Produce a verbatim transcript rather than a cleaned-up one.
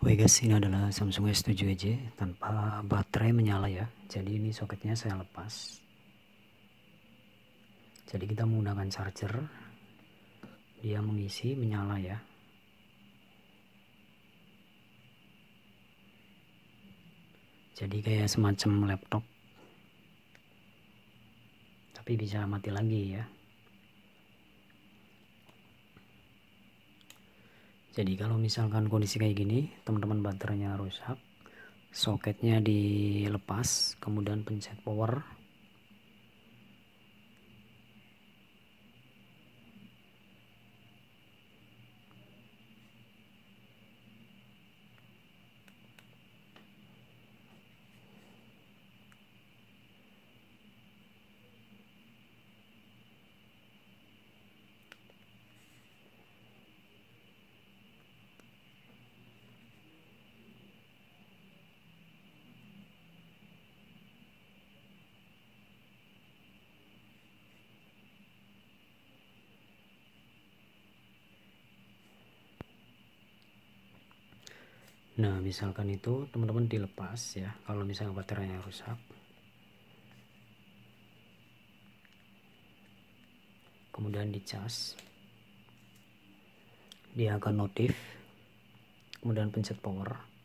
Oke guys, ini adalah Samsung S tujuh E J tanpa baterai menyala ya. Jadi ini soketnya saya lepas. Jadi kita menggunakan charger, dia mengisi menyala ya. Jadi kayak semacam laptop, tapi bisa mati lagi ya. Jadi kalau misalkan kondisi kayak gini, teman-teman baterainya rusak, soketnya dilepas, kemudian pencet power. Nah misalkan itu teman-teman dilepas ya, kalau misalnya baterainya rusak, kemudian dicas, dia akan notif, kemudian pencet power.